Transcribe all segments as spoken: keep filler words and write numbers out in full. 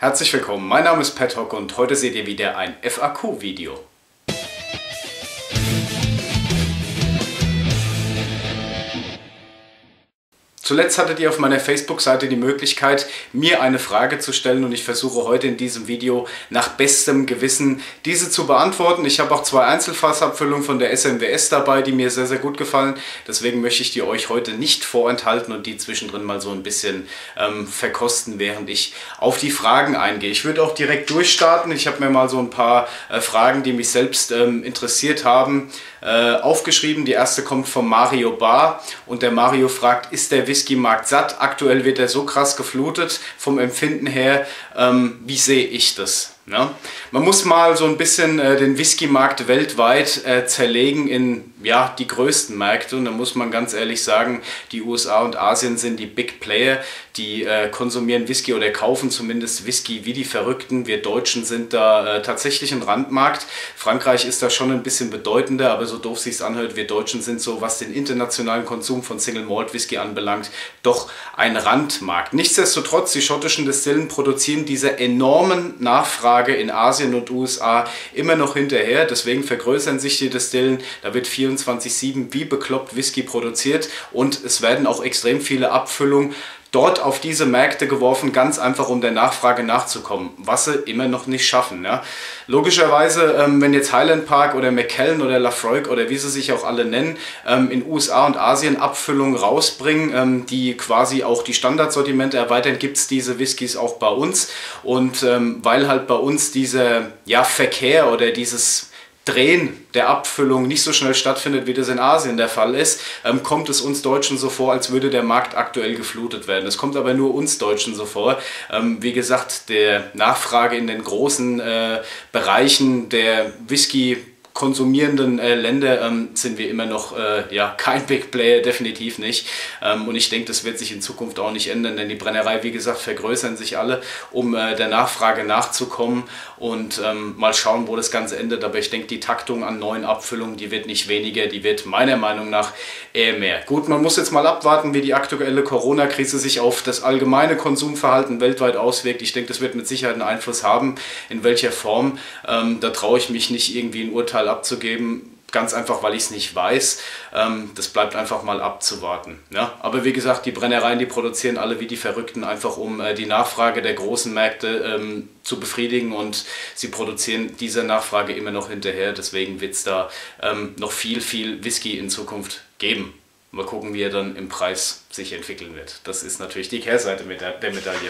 Herzlich willkommen, mein Name ist Pat Hock und heute seht ihr wieder ein F A Q-Video. Zuletzt hattet ihr auf meiner Facebook-Seite die Möglichkeit, mir eine Frage zu stellen und ich versuche heute in diesem Video nach bestem Gewissen diese zu beantworten. Ich habe auch zwei Einzelfassabfüllungen von der S M W S dabei, die mir sehr, sehr gut gefallen. Deswegen möchte ich die euch heute nicht vorenthalten und die zwischendrin mal so ein bisschen ähm, verkosten, während ich auf die Fragen eingehe. Ich würde auch direkt durchstarten. Ich habe mir mal so ein paar äh, Fragen, die mich selbst ähm, interessiert haben, äh, aufgeschrieben. Die erste kommt von Mario Bar und der Mario fragt, ist der Whisky-Markt satt? Aktuell wird er so krass geflutet vom Empfinden her. Ähm, wie sehe ich das? Ja? Man muss mal so ein bisschen äh, den Whisky-Markt weltweit äh, zerlegen in ja, die größten Märkte. Und da muss man ganz ehrlich sagen, die U S A und Asien sind die Big Player. Die äh, konsumieren Whisky oder kaufen zumindest Whisky wie die Verrückten. Wir Deutschen sind da äh, tatsächlich ein Randmarkt. Frankreich ist da schon ein bisschen bedeutender, aber so doof sich's anhört, wir Deutschen sind so, was den internationalen Konsum von Single Malt Whisky anbelangt, doch ein Randmarkt. Nichtsdestotrotz, die schottischen Destillen produzieren diese enormen Nachfrage in Asien und U S A immer noch hinterher. Deswegen vergrößern sich die Destillen. Da wird vierundzwanzig sieben wie bekloppt Whisky produziert und es werden auch extrem viele Abfüllungen dort auf diese Märkte geworfen, ganz einfach um der Nachfrage nachzukommen, was sie immer noch nicht schaffen. Ja. Logischerweise, ähm, wenn jetzt Highland Park oder Macallan oder Laphroaig oder wie sie sich auch alle nennen, ähm, in U S A und Asien Abfüllungen rausbringen, ähm, die quasi auch die Standardsortimente erweitern, gibt es diese Whiskys auch bei uns. Und ähm, weil halt bei uns dieser ja, Verkehr oder dieses Drehen der Abfüllung nicht so schnell stattfindet, wie das in Asien der Fall ist, ähm, kommt es uns Deutschen so vor, als würde der Markt aktuell geflutet werden. Es kommt aber nur uns Deutschen so vor. Ähm, wie gesagt, der Nachfrage in den großen äh, Bereichen der Whisky konsumierenden äh, Länder ähm, sind wir immer noch äh, ja, kein Big Player, definitiv nicht. Ähm, und ich denke, das wird sich in Zukunft auch nicht ändern, denn die Brennerei, wie gesagt, vergrößern sich alle, um äh, der Nachfrage nachzukommen und ähm, mal schauen, wo das Ganze endet. Aber ich denke, die Taktung an neuen Abfüllungen, die wird nicht weniger, die wird meiner Meinung nach eher mehr. Gut, man muss jetzt mal abwarten, wie die aktuelle Corona-Krise sich auf das allgemeine Konsumverhalten weltweit auswirkt. Ich denke, das wird mit Sicherheit einen Einfluss haben, in welcher Form. Ähm, da traue ich mich nicht irgendwie ein Urteil abzugeben, ganz einfach, weil ich es nicht weiß. Ähm, das bleibt einfach mal abzuwarten. Ja? Aber wie gesagt, die Brennereien, die produzieren alle wie die Verrückten, einfach um äh, die Nachfrage der großen Märkte ähm, zu befriedigen und sie produzieren dieser Nachfrage immer noch hinterher. Deswegen wird es da ähm, noch viel, viel Whisky in Zukunft geben. Mal gucken, wie er dann im Preis sich entwickeln wird. Das ist natürlich die Kehrseite mit der, der Medaille.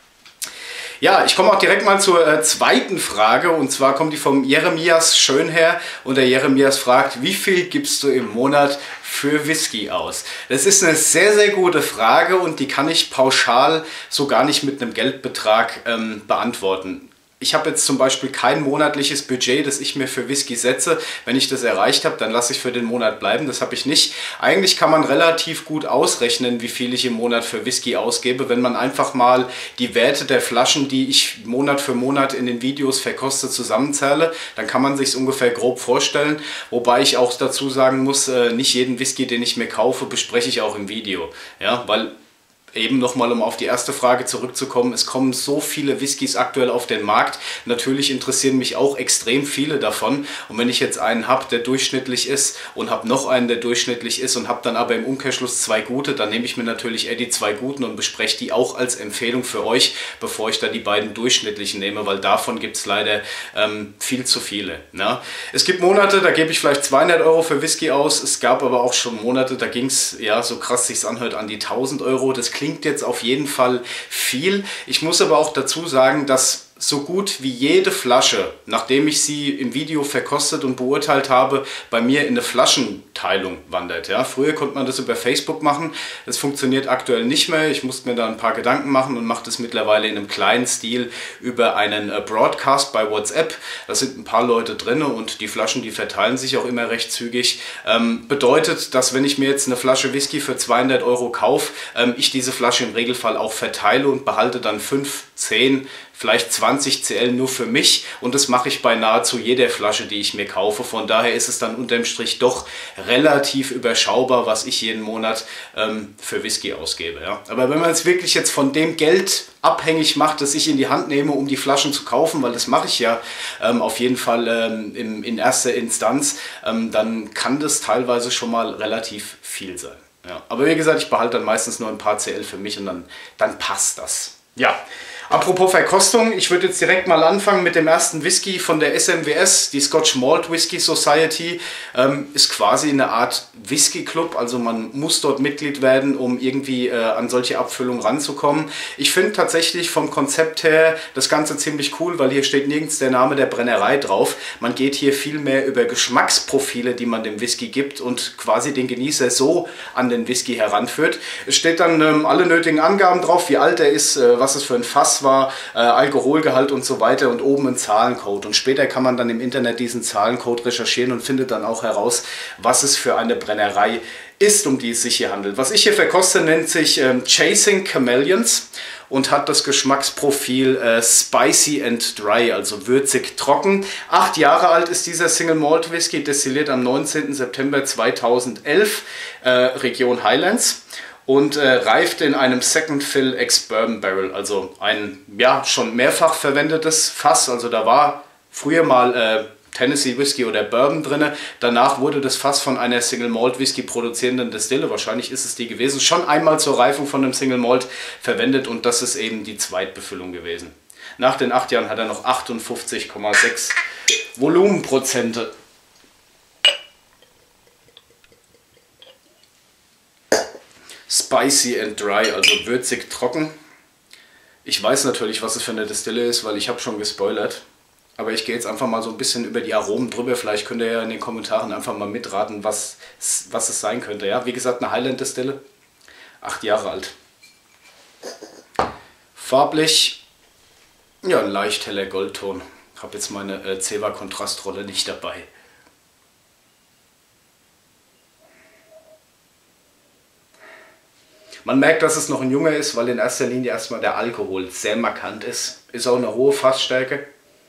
Ja, ich komme auch direkt mal zur äh, zweiten Frage und zwar kommt die vom Jeremias Schönherr und der Jeremias fragt, wie viel gibst du im Monat für Whisky aus? Das ist eine sehr, sehr gute Frage und die kann ich pauschal so gar nicht mit einem Geldbetrag ähm, beantworten. Ich habe jetzt zum Beispiel kein monatliches Budget, das ich mir für Whisky setze. Wenn ich das erreicht habe, dann lasse ich für den Monat bleiben. Das habe ich nicht. Eigentlich kann man relativ gut ausrechnen, wie viel ich im Monat für Whisky ausgebe, wenn man einfach mal die Werte der Flaschen, die ich Monat für Monat in den Videos verkoste, zusammenzähle. Dann kann man sich es ungefähr grob vorstellen. Wobei ich auch dazu sagen muss, nicht jeden Whisky, den ich mir kaufe, bespreche ich auch im Video. Ja, weil eben nochmal, um auf die erste Frage zurückzukommen, es kommen so viele Whiskys aktuell auf den Markt. Natürlich interessieren mich auch extrem viele davon. Und wenn ich jetzt einen habe, der durchschnittlich ist und habe noch einen, der durchschnittlich ist und habe dann aber im Umkehrschluss zwei gute, dann nehme ich mir natürlich eher die zwei guten und bespreche die auch als Empfehlung für euch, bevor ich da die beiden durchschnittlichen nehme, weil davon gibt es leider ähm, viel zu viele. Ne? Es gibt Monate, da gebe ich vielleicht zweihundert Euro für Whisky aus. Es gab aber auch schon Monate, da ging es, ja, so krass sich's anhört, an die tausend Euro. Das klingt Klingt jetzt auf jeden Fall viel. Ich muss aber auch dazu sagen, dass so gut wie jede Flasche, nachdem ich sie im Video verkostet und beurteilt habe, bei mir in eine Flaschenteilung wandert. Ja, früher konnte man das über Facebook machen, das funktioniert aktuell nicht mehr. Ich musste mir da ein paar Gedanken machen und mache das mittlerweile in einem kleinen Stil über einen Broadcast bei WhatsApp. Da sind ein paar Leute drin und die Flaschen, die verteilen sich auch immer recht zügig. Ähm, bedeutet, dass wenn ich mir jetzt eine Flasche Whisky für zweihundert Euro kaufe, ähm, ich diese Flasche im Regelfall auch verteile und behalte dann fünf zehn, vielleicht zwanzig Zentiliter nur für mich und das mache ich bei nahezu jeder Flasche, die ich mir kaufe. Von daher ist es dann unterm Strich doch relativ überschaubar, was ich jeden Monat ähm, für Whisky ausgebe. Ja. Aber wenn man es wirklich jetzt von dem Geld abhängig macht, das ich in die Hand nehme, um die Flaschen zu kaufen, weil das mache ich ja ähm, auf jeden Fall ähm, in, in erster Instanz, ähm, dann kann das teilweise schon mal relativ viel sein. Ja. Aber wie gesagt, ich behalte dann meistens nur ein paar C L für mich und dann, dann passt das. Ja. Apropos Verkostung, ich würde jetzt direkt mal anfangen mit dem ersten Whisky von der S M W S, die Scotch Malt Whisky Society. Ähm, ist quasi eine Art Whisky Club, also man muss dort Mitglied werden, um irgendwie äh, an solche Abfüllungen ranzukommen. Ich finde tatsächlich vom Konzept her das Ganze ziemlich cool, weil hier steht nirgends der Name der Brennerei drauf. Man geht hier viel mehr über Geschmacksprofile, die man dem Whisky gibt und quasi den Genießer so an den Whisky heranführt. Es steht dann ähm, alle nötigen Angaben drauf, wie alt er ist, äh, was es für ein Fass war, äh, Alkoholgehalt und so weiter und oben ein Zahlencode. Und später kann man dann im Internet diesen Zahlencode recherchieren und findet dann auch heraus, was es für eine Brennerei ist, um die es sich hier handelt. Was ich hier verkoste, nennt sich ähm, Chasing Chameleons und hat das Geschmacksprofil äh, Spicy and Dry, also würzig trocken. Acht Jahre alt ist dieser Single Malt Whisky, destilliert am neunzehnten September zweitausendelf, äh, Region Highlands. Und äh, reift in einem Second Fill Ex-Bourbon Barrel, also ein ja schon mehrfach verwendetes Fass. Also da war früher mal äh, Tennessee Whisky oder Bourbon drin. Danach wurde das Fass von einer Single Malt Whisky produzierenden Destille, wahrscheinlich ist es die gewesen, schon einmal zur Reifung von einem Single Malt verwendet und das ist eben die Zweitbefüllung gewesen. Nach den acht Jahren hat er noch achtundfünfzig Komma sechs Volumenprozente. Spicy and Dry, also würzig trocken. Ich weiß natürlich, was es für eine Destille ist, weil ich habe schon gespoilert. Aber ich gehe jetzt einfach mal so ein bisschen über die Aromen drüber. Vielleicht könnt ihr ja in den Kommentaren einfach mal mitraten, was, was es sein könnte. Ja, wie gesagt, eine Highland-Destille, acht Jahre alt. Farblich, ja, ein leicht heller Goldton. Ich habe jetzt meine äh, Ceva-Kontrastrolle nicht dabei. Man merkt, dass es noch ein Junger ist, weil in erster Linie erstmal der Alkohol sehr markant ist. Ist auch eine hohe Fassstärke.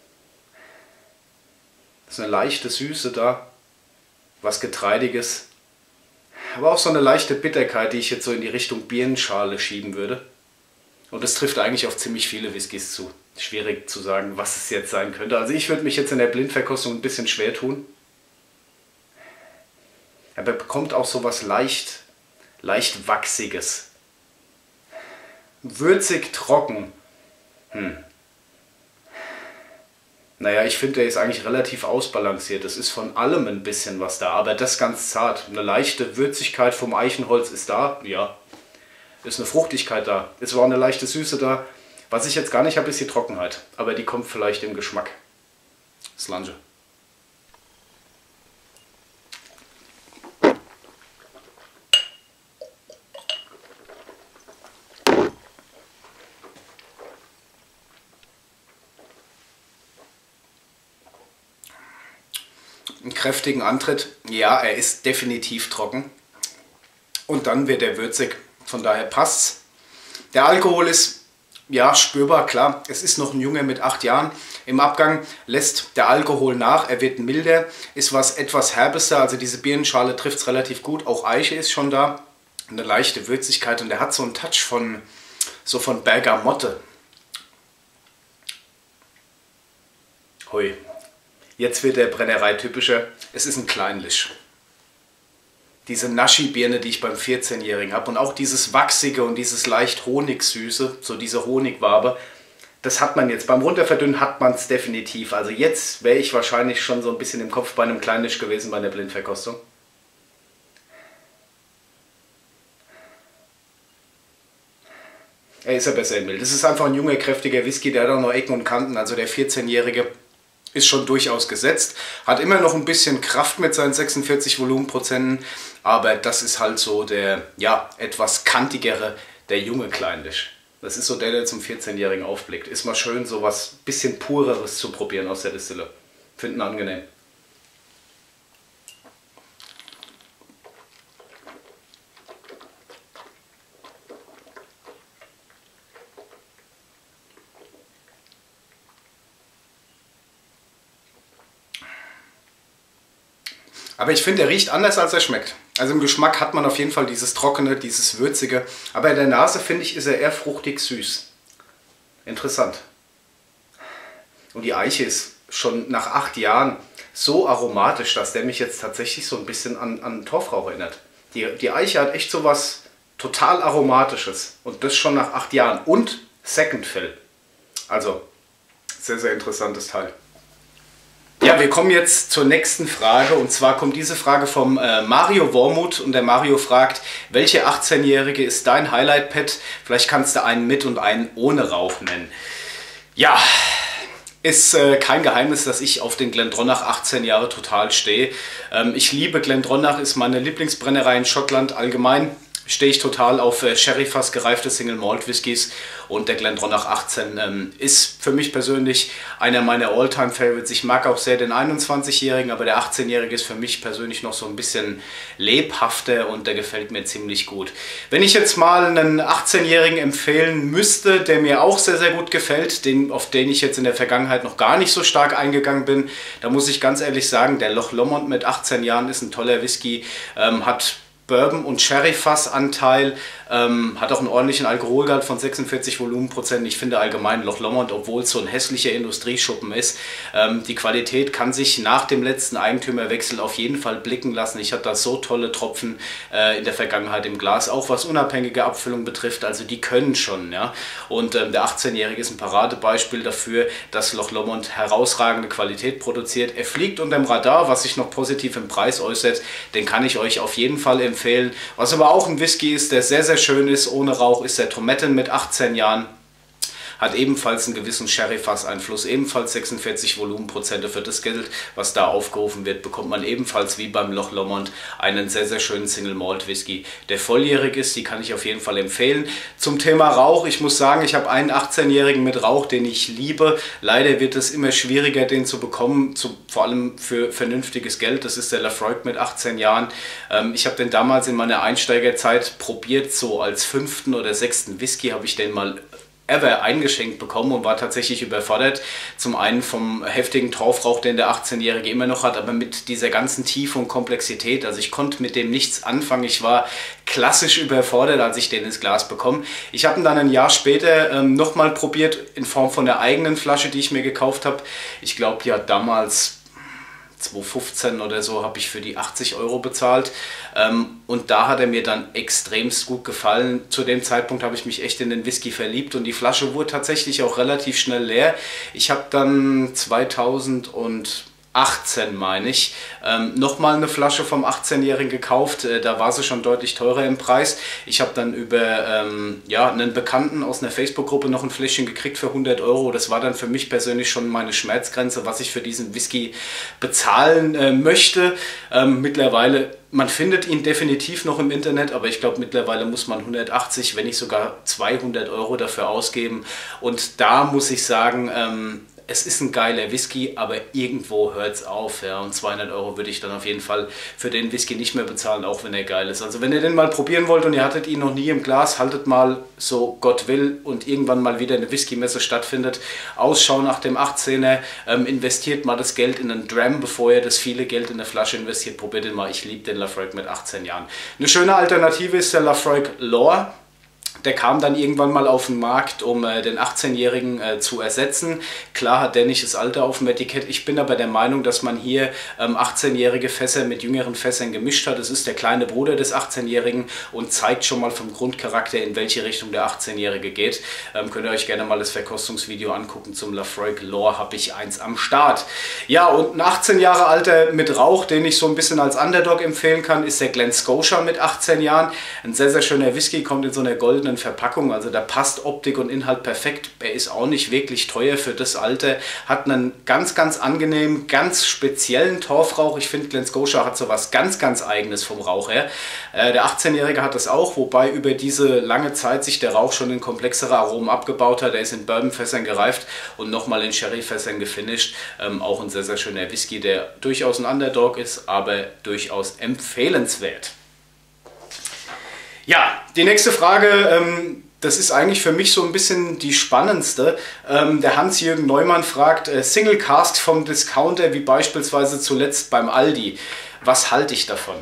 Ist eine leichte Süße da, was Getreidiges. Aber auch so eine leichte Bitterkeit, die ich jetzt so in die Richtung Birnenschale schieben würde. Und das trifft eigentlich auf ziemlich viele Whiskys zu. Schwierig zu sagen, was es jetzt sein könnte. Also ich würde mich jetzt in der Blindverkostung ein bisschen schwer tun. Aber er bekommt auch so was leicht, leicht Wachsiges. Würzig trocken. Hm. Naja, ich finde, der ist eigentlich relativ ausbalanciert. Es ist von allem ein bisschen was da, aber das ganz zart. Eine leichte Würzigkeit vom Eichenholz ist da, ja. Ist eine Fruchtigkeit da. Ist auch eine leichte Süße da. Was ich jetzt gar nicht habe, ist die Trockenheit. Aber die kommt vielleicht im Geschmack. Slange. Einen kräftigen Antritt. Ja, er ist definitiv trocken. Und dann wird er würzig. Von daher passt's. Der Alkohol ist ja spürbar, klar. Es ist noch ein Junge mit acht Jahren. Im Abgang lässt der Alkohol nach. Er wird milder, ist was etwas herbes da. Also diese Birnenschale trifft es relativ gut. Auch Eiche ist schon da. Eine leichte Würzigkeit und er hat so einen Touch von so von Bergamotte. Hui. Jetzt wird der Brennerei typischer. Es ist ein Kleinlich. Diese Naschi-Birne, die ich beim vierzehnjährigen habe und auch dieses Wachsige und dieses leicht Honigsüße, so diese Honigwabe, das hat man jetzt. Beim Runterverdünnen hat man es definitiv. Also jetzt wäre ich wahrscheinlich schon so ein bisschen im Kopf bei einem Kleinlich gewesen bei der Blindverkostung. Er ist aber sehr mild. Das ist einfach ein junger, kräftiger Whisky, der hat auch noch Ecken und Kanten. Also der vierzehnjährige ist schon durchaus gesetzt, hat immer noch ein bisschen Kraft mit seinen sechsundvierzig Volumenprozenten, aber das ist halt so der, ja, etwas kantigere, der junge Kleinlich. Das ist so der, der zum vierzehnjährigen aufblickt. Ist mal schön, so was bisschen pureres zu probieren aus der Distille. Finden angenehm. Aber ich finde, er riecht anders, als er schmeckt. Also im Geschmack hat man auf jeden Fall dieses Trockene, dieses Würzige. Aber in der Nase, finde ich, ist er eher fruchtig süß. Interessant. Und die Eiche ist schon nach acht Jahren so aromatisch, dass der mich jetzt tatsächlich so ein bisschen an, an Torfrauch erinnert. Die, die Eiche hat echt so was total Aromatisches. Und das schon nach acht Jahren. Und Second Fill. Also, sehr, sehr interessantes Teil. Ja, wir kommen jetzt zur nächsten Frage, und zwar kommt diese Frage vom äh, Mario Wormuth, und der Mario fragt, welche achtzehnjährige ist dein Highlight-Pet? Vielleicht kannst du einen mit und einen ohne Rauch nennen. Ja, ist äh, kein Geheimnis, dass ich auf den Glendronach achtzehn Jahre total stehe. Ähm, ich liebe Glendronach, ist meine Lieblingsbrennerei in Schottland allgemein. Stehe ich total auf äh, Sherry-Fass gereifte Single Malt Whiskys, und der Glendronach achtzehn ähm, ist für mich persönlich einer meiner All-Time Favorites. Ich mag auch sehr den einundzwanzigjährigen, aber der achtzehnjährige ist für mich persönlich noch so ein bisschen lebhafter, und der gefällt mir ziemlich gut. Wenn ich jetzt mal einen achtzehnjährigen empfehlen müsste, der mir auch sehr, sehr gut gefällt, den, auf den ich jetzt in der Vergangenheit noch gar nicht so stark eingegangen bin, da muss ich ganz ehrlich sagen, der Loch Lomond mit achtzehn Jahren ist ein toller Whisky, ähm, hat Bourbon- und Sherry-Fass-Anteil, ähm, hat auch einen ordentlichen Alkoholgehalt von sechsundvierzig Volumenprozent. Ich finde allgemein Loch Lomond, obwohl es so ein hässlicher Industrieschuppen ist, ähm, die Qualität kann sich nach dem letzten Eigentümerwechsel auf jeden Fall blicken lassen. Ich hatte da so tolle Tropfen äh, in der Vergangenheit im Glas, auch was unabhängige Abfüllung betrifft, also die können schon. Ja? Und ähm, der achtzehnjährige ist ein Paradebeispiel dafür, dass Loch Lomond herausragende Qualität produziert. Er fliegt unterm Radar, was sich noch positiv im Preis äußert, den kann ich euch auf jeden Fall empfehlen. Was aber auch ein Whisky ist, der sehr, sehr schön ist, ohne Rauch, ist der Tometten mit achtzehn Jahren. Hat ebenfalls einen gewissen Sherry-Fass-Einfluss, ebenfalls sechsundvierzig Volumenprozente. Für das Geld, was da aufgerufen wird, bekommt man ebenfalls wie beim Loch Lomond einen sehr, sehr schönen Single Malt Whisky, der volljährig ist. Die kann ich auf jeden Fall empfehlen. Zum Thema Rauch, ich muss sagen, ich habe einen achtzehnjährigen mit Rauch, den ich liebe. Leider wird es immer schwieriger, den zu bekommen, zu, vor allem für vernünftiges Geld. Das ist der Lafroig mit achtzehn Jahren. Ähm, ich habe den damals in meiner Einsteigerzeit probiert, so als fünften oder sechsten Whisky habe ich den mal ever eingeschenkt bekommen und war tatsächlich überfordert. Zum einen vom heftigen Torfrauch, den der achtzehnjährige immer noch hat, aber mit dieser ganzen Tiefe und Komplexität. Also ich konnte mit dem nichts anfangen. Ich war klassisch überfordert, als ich den ins Glas bekomme. Ich habe ihn dann ein Jahr später ähm, nochmal probiert, in Form von der eigenen Flasche, die ich mir gekauft habe. Ich glaube, ja damals zweitausendfünfzehn oder so habe ich für die achtzig Euro bezahlt, ähm, und da hat er mir dann extremst gut gefallen. Zu dem Zeitpunkt habe ich mich echt in den Whisky verliebt, und die Flasche wurde tatsächlich auch relativ schnell leer. Ich habe dann zweitausendachtzehn, meine ich, ähm, nochmal eine Flasche vom achtzehnjährigen gekauft. Äh, da war sie schon deutlich teurer im Preis. Ich habe dann über ähm, ja, einen Bekannten aus einer Facebook-Gruppe noch ein Fläschchen gekriegt für hundert Euro. Das war dann für mich persönlich schon meine Schmerzgrenze, was ich für diesen Whisky bezahlen äh, möchte. Ähm, mittlerweile, man findet ihn definitiv noch im Internet, aber ich glaube, mittlerweile muss man hundertachtzig, wenn nicht sogar zweihundert Euro dafür ausgeben. Und da muss ich sagen, ähm, es ist ein geiler Whisky, aber irgendwo hört es auf. Ja? Und zweihundert Euro würde ich dann auf jeden Fall für den Whisky nicht mehr bezahlen, auch wenn er geil ist. Also wenn ihr den mal probieren wollt und ihr hattet ihn noch nie im Glas, haltet mal, so Gott will, und irgendwann mal wieder eine Whisky-Messe stattfindet, Ausschau nach dem achtzehner, ähm, investiert mal das Geld in einen Dram, bevor ihr das viele Geld in eine Flasche investiert. Probiert den mal, ich liebe den Lafroig mit achtzehn Jahren. Eine schöne Alternative ist der Lafroig L'Or. Der kam dann irgendwann mal auf den Markt, um äh, den achtzehnjährigen äh, zu ersetzen. Klar hat der nicht das Alter auf dem Etikett. Ich bin aber der Meinung, dass man hier ähm, achtzehnjährige Fässer mit jüngeren Fässern gemischt hat. Es ist der kleine Bruder des achtzehnjährigen und zeigt schon mal vom Grundcharakter, in welche Richtung der achtzehnjährige geht. Ähm, könnt ihr euch gerne mal das Verkostungsvideo angucken. Zum Lafroig L'Or habe ich eins am Start. Ja, und ein achtzehn Jahre alter mit Rauch, den ich so ein bisschen als Underdog empfehlen kann, ist der Glen Scotia mit achtzehn Jahren. Ein sehr, sehr schöner Whisky, kommt in so einer goldenen Verpackung, also da passt Optik und Inhalt perfekt. Er ist auch nicht wirklich teuer für das Alter, hat einen ganz, ganz angenehmen, ganz speziellen Torfrauch. Ich finde, Glen Scotia hat so was ganz, ganz Eigenes vom Rauch her. Äh, der achtzehnjährige hat das auch, wobei über diese lange Zeit sich der Rauch schon in komplexere Aromen abgebaut hat. Er ist in Bourbonfässern gereift und nochmal in Sherryfässern gefinisht. Ähm, auch ein sehr, sehr schöner Whisky, der durchaus ein Underdog ist, aber durchaus empfehlenswert. Ja, die nächste Frage, ähm, das ist eigentlich für mich so ein bisschen die spannendste. Ähm, der Hans-Jürgen Neumann fragt, äh, Single Cask vom Discounter, wie beispielsweise zuletzt beim Aldi. Was halte ich davon?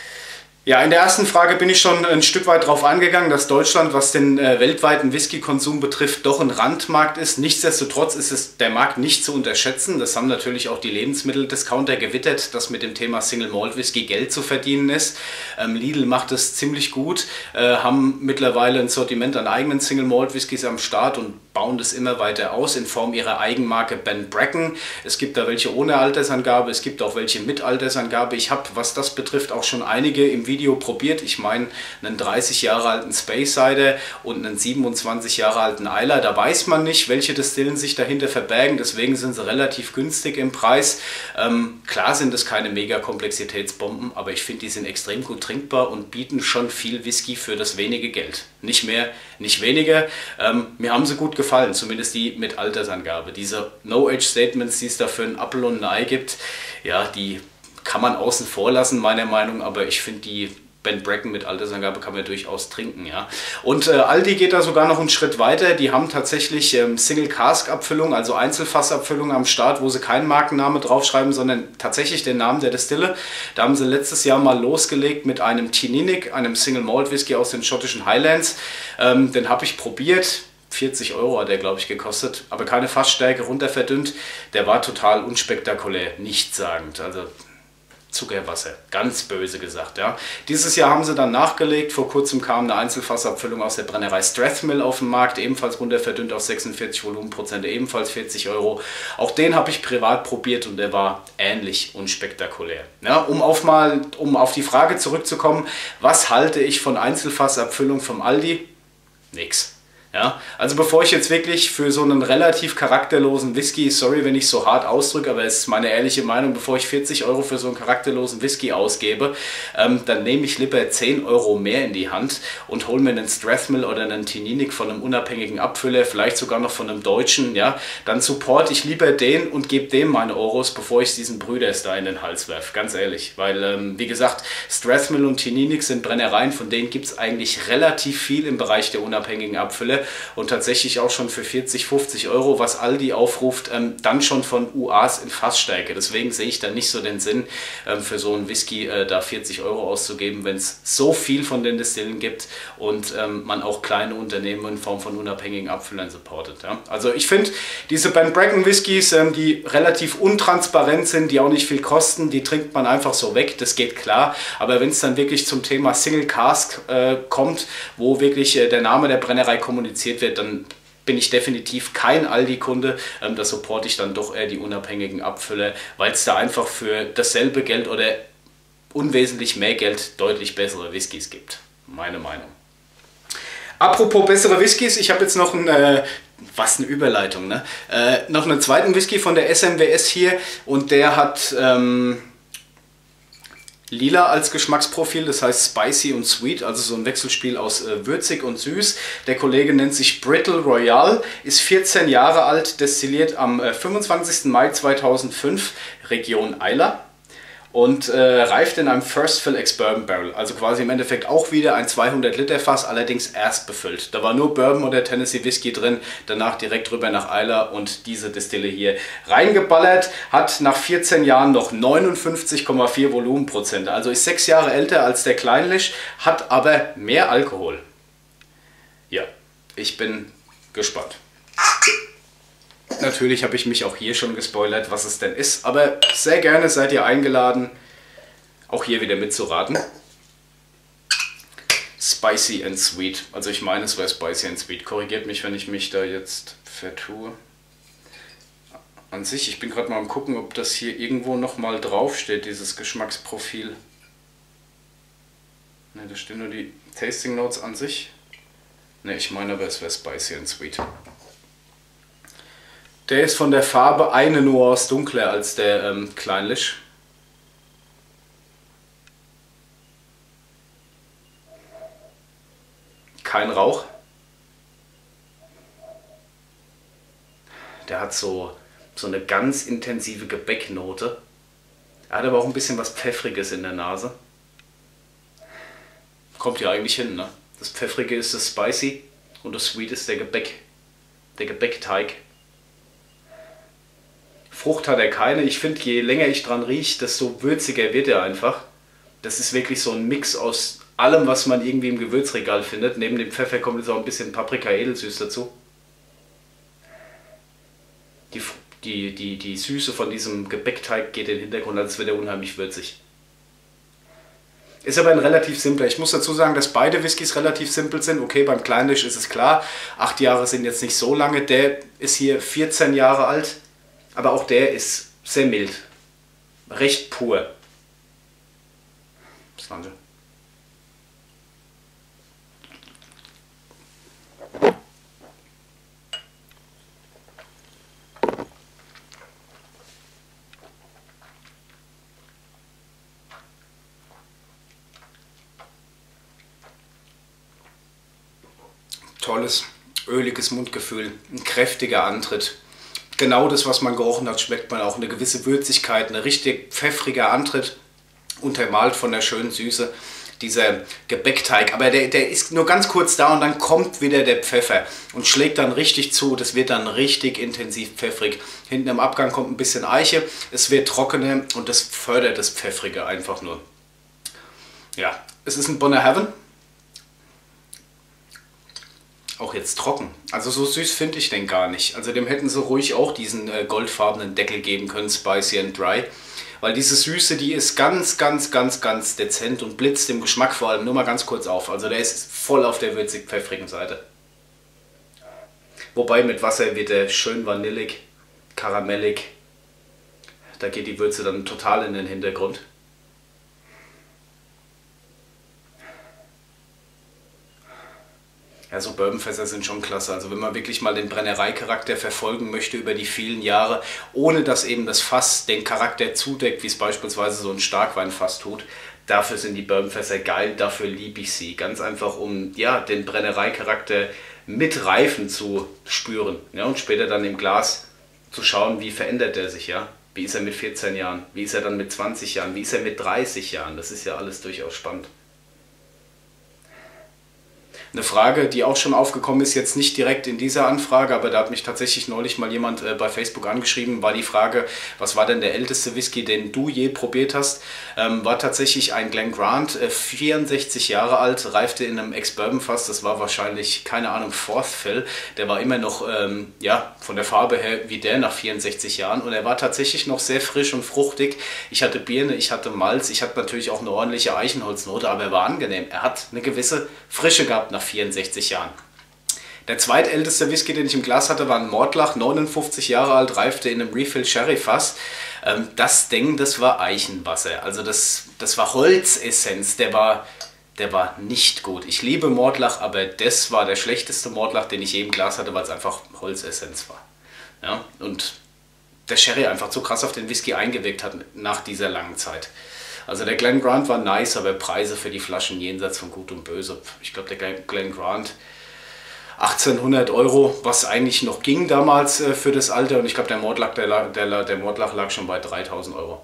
Ja, in der ersten Frage bin ich schon ein Stück weit darauf eingegangen, dass Deutschland, was den äh, weltweiten Whisky-Konsum betrifft, doch ein Randmarkt ist. Nichtsdestotrotz ist es der Markt nicht zu unterschätzen. Das haben natürlich auch die Lebensmitteldiscounter gewittert, dass mit dem Thema Single Malt Whisky Geld zu verdienen ist. Ähm, Lidl macht es ziemlich gut, äh, haben mittlerweile ein Sortiment an eigenen Single Malt Whiskys am Start und bauen das immer weiter aus in Form ihrer Eigenmarke Ben Bracken. Es gibt da welche ohne Altersangabe, es gibt auch welche mit Altersangabe. Ich habe, was das betrifft, auch schon einige im Video probiert. Ich meine, einen dreißig Jahre alten Space Cider und einen siebenundzwanzig Jahre alten Islay. Da weiß man nicht, welche Destillen sich dahinter verbergen. Deswegen sind sie relativ günstig im Preis. Ähm, klar sind es keine Mega-Komplexitätsbomben, aber ich finde, die sind extrem gut trinkbar und bieten schon viel Whisky für das wenige Geld. Nicht mehr, nicht weniger. Ähm, mir haben sie gut gefallen, zumindest die mit Altersangabe. Diese No-Age-Statements, die es da für einen Apfel und ein Ei gibt, ja, die kann man außen vor lassen, meiner Meinung, aber ich finde, die Ben Bracken mit Altersangabe kann man durchaus trinken, ja. Und äh, Aldi geht da sogar noch einen Schritt weiter. Die haben tatsächlich ähm, Single-Cask-Abfüllung, also Einzelfassabfüllung am Start, wo sie keinen Markenname draufschreiben, sondern tatsächlich den Namen der Destille. Da haben sie letztes Jahr mal losgelegt mit einem Tininik, einem Single Malt Whisky aus den schottischen Highlands. Ähm, den habe ich probiert. vierzig Euro hat der, glaube ich, gekostet, aber keine Fassstärke, runter verdünnt. Der war total unspektakulär, nichtssagend. Also Zuckerwasser, ganz böse gesagt. Ja. Dieses Jahr haben sie dann nachgelegt, vor kurzem kam eine Einzelfassabfüllung aus der Brennerei Strathmill auf den Markt, ebenfalls runter verdünnt auf sechsundvierzig Volumenprozent, ebenfalls vierzig Euro. Auch den habe ich privat probiert und der war ähnlich unspektakulär. Ja, um, auf mal, um auf die Frage zurückzukommen, was halte ich von Einzelfassabfüllung vom Aldi? Nix. Ja, also bevor ich jetzt wirklich für so einen relativ charakterlosen Whisky, sorry, wenn ich so hart ausdrücke, aber es ist meine ehrliche Meinung, bevor ich vierzig Euro für so einen charakterlosen Whisky ausgebe, ähm, dann nehme ich lieber zehn Euro mehr in die Hand und hole mir einen Strathmill oder einen Tininik von einem unabhängigen Abfüller, vielleicht sogar noch von einem Deutschen, ja, dann supporte ich lieber den und gebe dem meine Euros, bevor ich diesen Brüders da in den Hals werfe, ganz ehrlich, weil, ähm, wie gesagt, Strathmill und Tininik sind Brennereien, von denen gibt es eigentlich relativ viel im Bereich der unabhängigen Abfüller. Und tatsächlich auch schon für vierzig, fünfzig Euro, was Aldi aufruft, ähm, dann schon von U As in Fassstärke. Deswegen sehe ich da nicht so den Sinn, ähm, für so einen Whisky äh, da vierzig Euro auszugeben, wenn es so viel von den Destillen gibt und ähm, man auch kleine Unternehmen in Form von unabhängigen Abfüllern supportet. Ja? Also ich finde, diese Ben Bracken Whiskys, ähm, die relativ untransparent sind, die auch nicht viel kosten, die trinkt man einfach so weg, das geht klar. Aber wenn es dann wirklich zum Thema Single Cask äh, kommt, wo wirklich äh, der Name der Brennerei kommuniziert wird, dann bin ich definitiv kein Aldi-Kunde. Ähm, da supporte ich dann doch eher die unabhängigen Abfüller, weil es da einfach für dasselbe Geld oder unwesentlich mehr Geld deutlich bessere Whiskys gibt. Meine Meinung. Apropos bessere Whiskys, ich habe jetzt noch ein, äh, was eine Überleitung, ne? Äh, noch einen zweiten Whisky von der S M W S hier und der hat ähm, Lila als Geschmacksprofil, das heißt Spicy und Sweet, also so ein Wechselspiel aus äh, würzig und süß. Der Kollege nennt sich Brittle Royale, ist vierzehn Jahre alt, destilliert am äh, fünfundzwanzigsten Mai zweitausendfünf, Region Islay. Und äh, reift in einem First Fill Ex-Bourbon Barrel, also quasi im Endeffekt auch wieder ein zweihundert Liter Fass, allerdings erst befüllt. Da war nur Bourbon oder Tennessee Whiskey drin, danach direkt rüber nach Islay und diese Destille hier reingeballert. Hat nach vierzehn Jahren noch neunundfünfzig Komma vier Volumenprozent, also ist sechs Jahre älter als der Kleinlich, hat aber mehr Alkohol. Ja, ich bin gespannt. Natürlich habe ich mich auch hier schon gespoilert, was es denn ist, aber sehr gerne seid ihr eingeladen, auch hier wieder mitzuraten. Spicy and Sweet, also ich meine, es wäre Spicy and Sweet. Korrigiert mich, wenn ich mich da jetzt vertue. An sich, ich bin gerade mal am gucken, ob das hier irgendwo nochmal draufsteht, dieses Geschmacksprofil. Ne, da stehen nur die Tasting Notes an sich. Ne, ich meine aber, es wäre Spicy and Sweet. Der ist von der Farbe eine Nuance dunkler als der ähm, Kleinlich. Kein Rauch. Der hat so, so eine ganz intensive Gebäcknote. Er hat aber auch ein bisschen was Pfeffriges in der Nase. Kommt ja eigentlich hin, ne? Das Pfeffrige ist das Spicy und das Sweet ist der Gebäck, der Gebäckteig. Frucht hat er keine. Ich finde, je länger ich dran rieche, desto würziger wird er einfach. Das ist wirklich so ein Mix aus allem, was man irgendwie im Gewürzregal findet. Neben dem Pfeffer kommt jetzt auch ein bisschen Paprika edelsüß dazu. Die, die, die, die Süße von diesem Gebäckteig geht in den Hintergrund, als wird er unheimlich würzig. Ist aber ein relativ simpler. Ich muss dazu sagen, dass beide Whiskys relativ simpel sind. Okay, beim Kleinisch ist es klar. Acht Jahre sind jetzt nicht so lange. Der ist hier vierzehn Jahre alt. Aber auch der ist sehr mild. Recht pur. Slange. Tolles, öliges Mundgefühl, ein kräftiger Antritt. Genau das, was man gerochen hat, schmeckt man auch. Eine gewisse Würzigkeit, ein richtig pfeffriger Antritt, untermalt von der schönen Süße. Dieser Gebäckteig, aber der, der ist nur ganz kurz da und dann kommt wieder der Pfeffer und schlägt dann richtig zu. Das wird dann richtig intensiv pfeffrig. Hinten im Abgang kommt ein bisschen Eiche, es wird trockener und das fördert das Pfeffrige einfach nur. Ja, es ist ein Bonner Heaven. Auch jetzt trocken. Also so süß finde ich den gar nicht. Also dem hätten sie ruhig auch diesen äh, goldfarbenen Deckel geben können, Spicy and Dry. Weil diese Süße, die ist ganz, ganz, ganz, ganz dezent und blitzt im Geschmack vor allem nur mal ganz kurz auf. Also der ist voll auf der würzig-pfeffrigen Seite. Wobei mit Wasser wird er schön vanillig, karamellig. Da geht die Würze dann total in den Hintergrund. Ja, so Bourbonfässer sind schon klasse. Also wenn man wirklich mal den Brennereicharakter verfolgen möchte über die vielen Jahre, ohne dass eben das Fass den Charakter zudeckt, wie es beispielsweise so ein Starkweinfass tut, dafür sind die Bourbonfässer geil, dafür liebe ich sie. Ganz einfach, um ja, den Brennereicharakter mit Reifen zu spüren, ja, und später dann im Glas zu schauen, wie verändert er sich, ja. Wie ist er mit vierzehn Jahren, wie ist er dann mit zwanzig Jahren, wie ist er mit dreißig Jahren, das ist ja alles durchaus spannend. Eine Frage, die auch schon aufgekommen ist, jetzt nicht direkt in dieser Anfrage, aber da hat mich tatsächlich neulich mal jemand äh, bei Facebook angeschrieben, war die Frage, was war denn der älteste Whisky, den du je probiert hast? Ähm, war tatsächlich ein Glen Grant, äh, vierundsechzig Jahre alt, reifte in einem Ex-Bourbon-Fass, das war wahrscheinlich, keine Ahnung, Fourth Fill, der war immer noch, ähm, ja, von der Farbe her wie der nach vierundsechzig Jahren und er war tatsächlich noch sehr frisch und fruchtig. Ich hatte Birne, ich hatte Malz, ich hatte natürlich auch eine ordentliche Eichenholznote, aber er war angenehm. Er hat eine gewisse Frische gehabt nach vierundsechzig Jahren. Der zweitälteste Whisky, den ich im Glas hatte, war ein Mordlach, neunundfünfzig Jahre alt, reifte in einem Refill Sherry Fass. Ähm, das Ding, das war Eichenwasser, also das, das war Holzessenz, der war, der war nicht gut. Ich liebe Mordlach, aber das war der schlechteste Mordlach, den ich je im Glas hatte, weil es einfach Holzessenz war. Ja, und der Sherry einfach so krass auf den Whisky eingewirkt hat nach dieser langen Zeit. Also der Glen Grant war nice, aber Preise für die Flaschen jenseits von Gut und Böse. Ich glaube, der Glen Grant achtzehnhundert Euro, was eigentlich noch ging damals äh, für das Alter. Und ich glaube, der Mordlach, der, der, der Mordlach lag schon bei dreitausend Euro.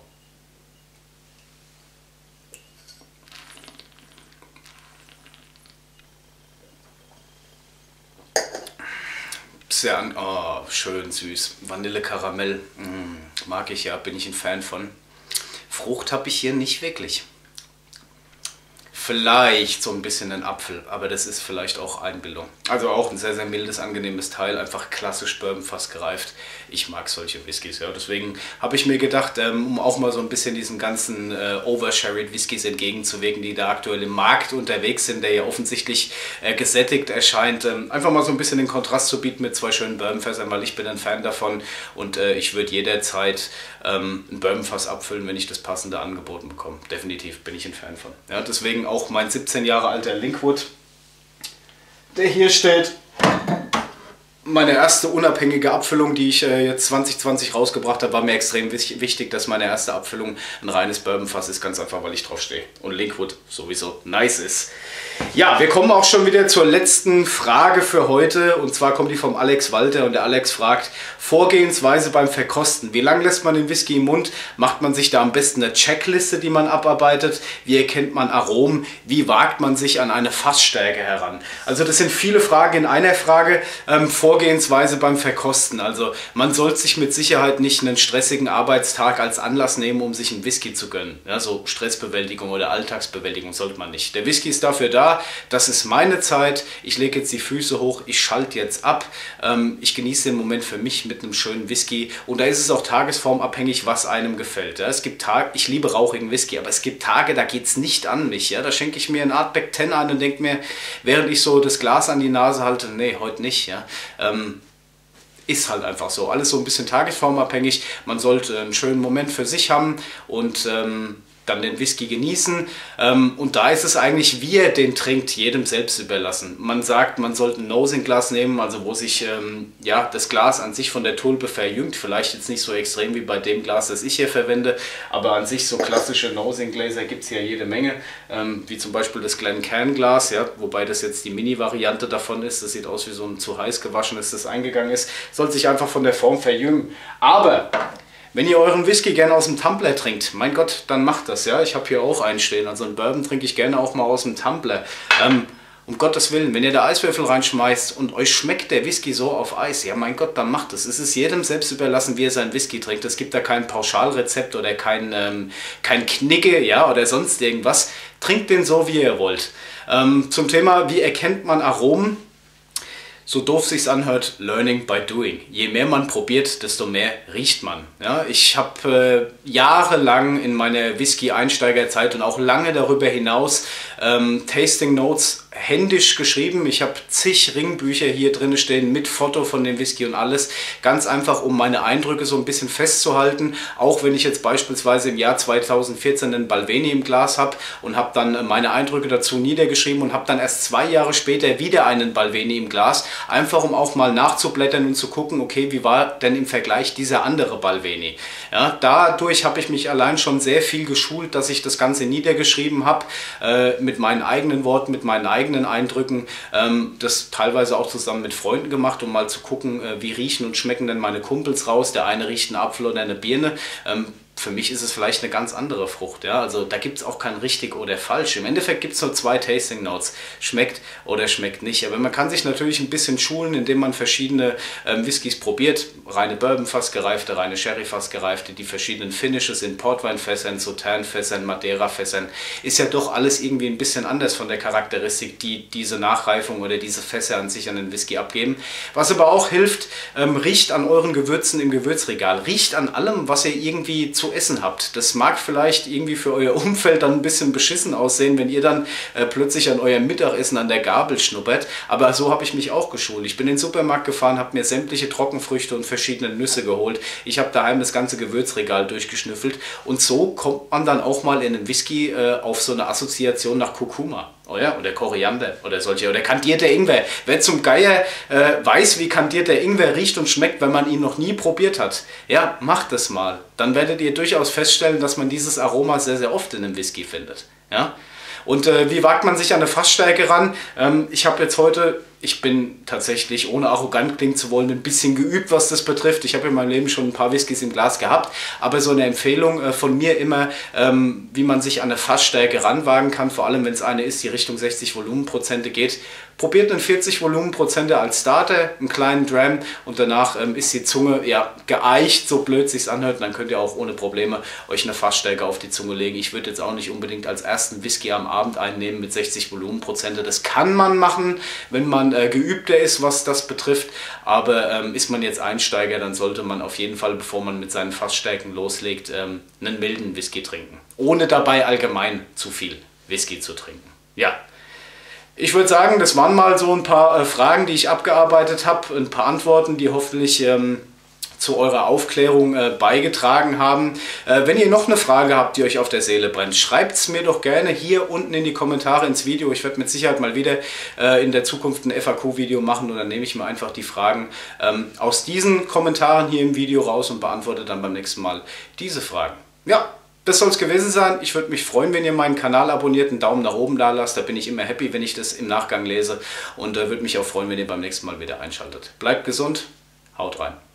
Sehr an, oh, schön süß. Vanille-Karamell, mm, mag ich ja, bin ich ein Fan von. Frucht habe ich hier nicht wirklich. Vielleicht so ein bisschen ein Apfel, aber das ist vielleicht auch Einbildung. Also auch ein sehr, sehr mildes, angenehmes Teil, einfach klassisch Bourbonfass gereift. Ich mag solche Whiskys, ja. Deswegen habe ich mir gedacht, ähm, um auch mal so ein bisschen diesen ganzen äh, Oversherried Whiskys entgegenzuwirken, die da aktuell im Markt unterwegs sind, der ja offensichtlich äh, gesättigt erscheint, ähm, einfach mal so ein bisschen den Kontrast zu bieten mit zwei schönen Bourbonfässern, weil ich bin ein Fan davon und äh, ich würde jederzeit ähm, ein Bourbonfass abfüllen, wenn ich das passende angeboten bekomme. Definitiv bin ich ein Fan von. Ja, deswegen auch mein siebzehn Jahre alter Linkwood, der hier steht. Meine erste unabhängige Abfüllung, die ich äh, jetzt zwanzig zwanzig rausgebracht habe, war mir extrem wichtig, dass meine erste Abfüllung ein reines Bourbonfass ist, ganz einfach, weil ich drauf stehe. Und Linkwood sowieso nice ist. Ja, wir kommen auch schon wieder zur letzten Frage für heute, und zwar kommt die vom Alex Walter, und der Alex fragt: Vorgehensweise beim Verkosten. Wie lange lässt man den Whisky im Mund? Macht man sich da am besten eine Checkliste, die man abarbeitet? Wie erkennt man Aromen? Wie wagt man sich an eine Fassstärke heran? Also das sind viele Fragen in einer Frage. Ähm, Vorgehensweise beim Verkosten. Also man sollte sich mit Sicherheit nicht einen stressigen Arbeitstag als Anlass nehmen, um sich einen Whisky zu gönnen. Ja, so Stressbewältigung oder Alltagsbewältigung sollte man nicht. Der Whisky ist dafür da. Das ist meine Zeit, ich lege jetzt die Füße hoch, ich schalte jetzt ab, ähm, ich genieße den Moment für mich mit einem schönen Whisky, und da ist es auch tagesformabhängig, was einem gefällt. Ja. Es gibt Tage, ich liebe rauchigen Whisky, aber es gibt Tage, da geht es nicht an mich. Ja. Da schenke ich mir einen Artback zehn ein und denke mir, während ich so das Glas an die Nase halte, nee, heute nicht. Ja. Ähm, Ist halt einfach so. Alles so ein bisschen tagesformabhängig. Man sollte einen schönen Moment für sich haben und ähm, dann den Whisky genießen. Ähm, und da ist es eigentlich, wie er den trinkt, jedem selbst überlassen. Man sagt, man sollte ein Nosing-Glas nehmen, also wo sich ähm, ja, das Glas an sich von der Tulpe verjüngt. Vielleicht jetzt nicht so extrem wie bei dem Glas, das ich hier verwende, aber an sich so klassische Nosing-Gläser gibt es ja jede Menge. Ähm, wie zum Beispiel das Glencairn-Glas, ja, wobei das jetzt die Mini-Variante davon ist. Das sieht aus wie so ein zu heiß gewaschenes, das eingegangen ist. Sollte sich einfach von der Form verjüngen. Aber wenn ihr euren Whisky gerne aus dem Tumbler trinkt, mein Gott, dann macht das, ja. Ich habe hier auch einen stehen, also einen Bourbon trinke ich gerne auch mal aus dem Tumbler. Ähm, um Gottes Willen, wenn ihr da Eiswürfel reinschmeißt und euch schmeckt der Whisky so auf Eis, ja mein Gott, dann macht es. Es ist jedem selbst überlassen, wie er seinen Whisky trinkt. Es gibt da kein Pauschalrezept oder kein, ähm, kein Knigge, ja, oder sonst irgendwas. Trinkt den so, wie ihr wollt. Ähm, zum Thema, wie erkennt man Aromen? So doof sich's anhört, learning by doing. Je mehr man probiert, desto mehr riecht man. Ja, ich habe äh, jahrelang in meiner Whisky-Einsteigerzeit und auch lange darüber hinaus ähm, Tasting Notes händisch geschrieben. Ich habe zig Ringbücher hier drin stehen mit Foto von dem Whisky und alles. Ganz einfach, um meine Eindrücke so ein bisschen festzuhalten. Auch wenn ich jetzt beispielsweise im Jahr zweitausendvierzehn einen Balvenie im Glas habe und habe dann meine Eindrücke dazu niedergeschrieben und habe dann erst zwei Jahre später wieder einen Balvenie im Glas. Einfach um auch mal nachzublättern und zu gucken, okay, wie war denn im Vergleich dieser andere Balvenie. Ja, dadurch habe ich mich allein schon sehr viel geschult, dass ich das Ganze niedergeschrieben habe, äh, mit meinen eigenen Worten, mit meinen eigenen Eindrücken, ähm, das teilweise auch zusammen mit Freunden gemacht, um mal zu gucken, äh, wie riechen und schmecken denn meine Kumpels raus. Der eine riecht einen Apfel oder eine Birne. Ähm, Für mich ist es vielleicht eine ganz andere Frucht. Ja? Also da gibt es auch kein richtig oder falsch. Im Endeffekt gibt es nur zwei Tasting Notes. Schmeckt oder schmeckt nicht. Aber man kann sich natürlich ein bisschen schulen, indem man verschiedene ähm, Whiskys probiert. Reine Bourbon-Fassgereifte, reine Sherry-Fassgereifte, die verschiedenen Finishes in Portweinfässern, Sautern-Fässern, Madeira-Fässern. Ist ja doch alles irgendwie ein bisschen anders von der Charakteristik, die diese Nachreifung oder diese Fässer an sich an den Whisky abgeben. Was aber auch hilft, ähm, riecht an euren Gewürzen im Gewürzregal. Riecht an allem, was ihr irgendwie zu essen habt. Das mag vielleicht irgendwie für euer Umfeld dann ein bisschen beschissen aussehen, wenn ihr dann äh, plötzlich an eurem Mittagessen an der Gabel schnuppert, aber so habe ich mich auch geschult. Ich bin in den Supermarkt gefahren, habe mir sämtliche Trockenfrüchte und verschiedene Nüsse geholt. Ich habe daheim das ganze Gewürzregal durchgeschnüffelt, und so kommt man dann auch mal in einen Whisky äh, auf so eine Assoziation nach Kurkuma. Oh ja, oder Koriander oder solche, oder kandierter Ingwer. Wer zum Geier äh, weiß, wie kandierter Ingwer riecht und schmeckt, wenn man ihn noch nie probiert hat, ja, macht es mal. Dann werdet ihr durchaus feststellen, dass man dieses Aroma sehr, sehr oft in einem Whisky findet. Ja? Und äh, wie wagt man sich an eine Fassstärke ran? Ähm, ich habe jetzt heute, ich bin tatsächlich, ohne arrogant klingen zu wollen, ein bisschen geübt, was das betrifft. Ich habe in meinem Leben schon ein paar Whiskys im Glas gehabt, aber so eine Empfehlung äh, von mir immer, ähm, wie man sich an eine Fassstärke ranwagen kann, vor allem wenn es eine ist, die Richtung sechzig Volumenprozente geht. Probiert einen vierzig Volumenprozente als Starter, einen kleinen Dram, und danach ähm, ist die Zunge ja geeicht, so blöd sich's anhört, und dann könnt ihr auch ohne Probleme euch eine Fassstärke auf die Zunge legen. Ich würde jetzt auch nicht unbedingt als ersten Whisky am Abend einnehmen mit sechzig Volumenprozente. Das kann man machen, wenn man äh, geübter ist, was das betrifft, aber ähm, ist man jetzt Einsteiger, dann sollte man auf jeden Fall, bevor man mit seinen Fassstärken loslegt, ähm, einen milden Whisky trinken, ohne dabei allgemein zu viel Whisky zu trinken. Ja. Ich würde sagen, das waren mal so ein paar äh, Fragen, die ich abgearbeitet habe, ein paar Antworten, die hoffentlich ähm, zu eurer Aufklärung äh, beigetragen haben. Äh, wenn ihr noch eine Frage habt, die euch auf der Seele brennt, schreibt es mir doch gerne hier unten in die Kommentare ins Video. Ich werde mit Sicherheit mal wieder äh, in der Zukunft ein F A Q-Video machen, und dann nehme ich mir einfach die Fragen ähm, aus diesen Kommentaren hier im Video raus und beantworte dann beim nächsten Mal diese Fragen. Ja, Das soll es gewesen sein. Ich würde mich freuen, wenn ihr meinen Kanal abonniert, einen Daumen nach oben da lasst. Da bin ich immer happy, wenn ich das im Nachgang lese. Und äh, würde mich auch freuen, wenn ihr beim nächsten Mal wieder einschaltet. Bleibt gesund, haut rein.